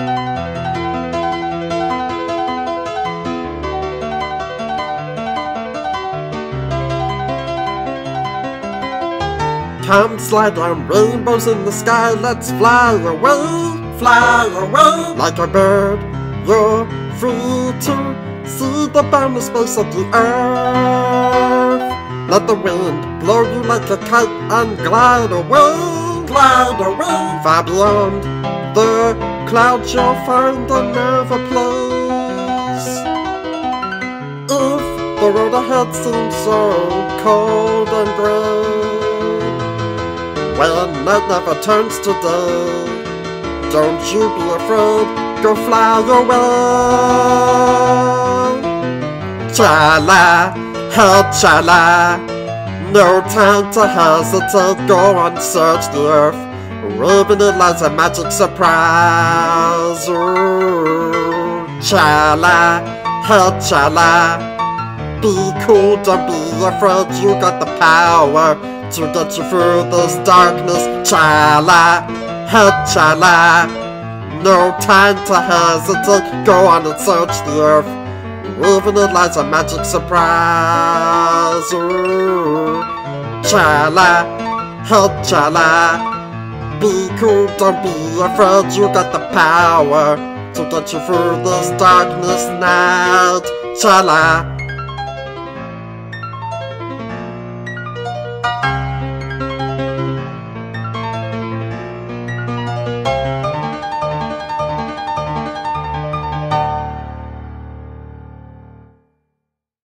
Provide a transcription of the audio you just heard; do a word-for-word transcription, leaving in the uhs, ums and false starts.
Come slide on rainbows in the sky, let's fly away, fly away. Like a bird, you're free to see the boundless space of the earth. Let the wind blow you like a kite and glide away, glide away. Far beyond the clouds you'll find another place. If the road ahead seems so cold and grey, when night never turns to day, don't you be afraid, go fly away. Cha-la, oh cha-la, no time to hesitate, go and search the earth, wherein it lies a magic surprise. Ooh, cha-la, oh cha-la, be cool, don't be afraid, you got the power to get you through this darkness. Cha-la, oh cha-la, no time to hesitate, go on and search the earth, even it lies a magic surprise. Ooh, cha-la, oh cha-la, be cool, don't be afraid, you got the power to get you through this darkness night. Cha-la,